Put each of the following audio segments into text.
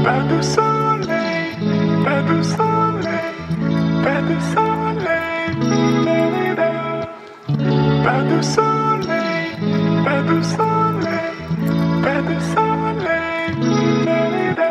Pas de soleil, pas de soleil, pas de soleil, da-da-da. Pas de soleil, pas de soleil, pas de soleil, da-da-da.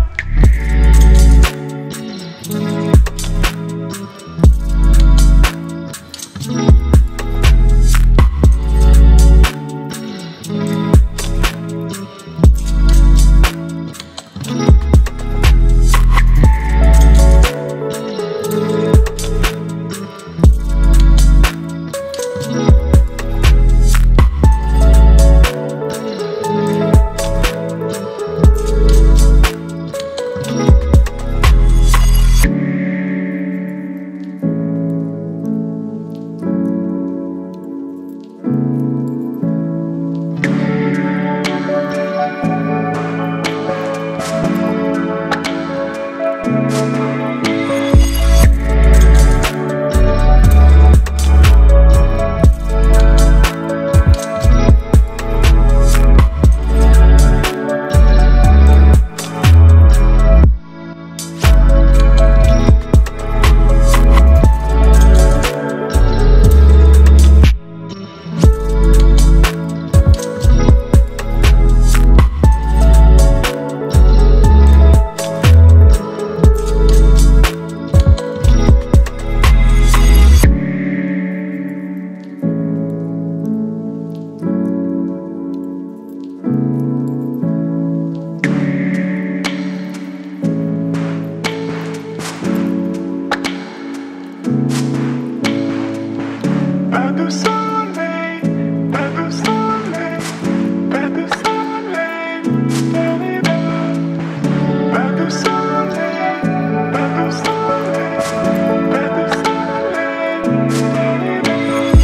Pas de soleil, pas de soleil, pas de soleil, da-da-da. Pas de soleil, pas de soleil, pas de soleil, da-da-da.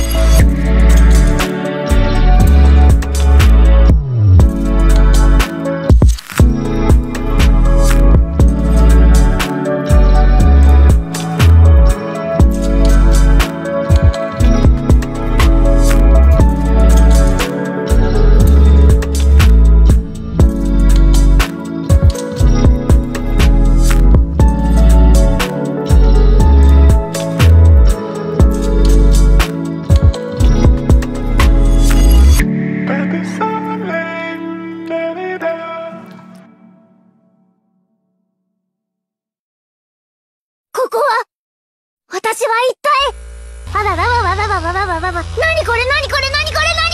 ここは、私は一体、あららわわわわわわわわわ、なにこれなにこれなにこれな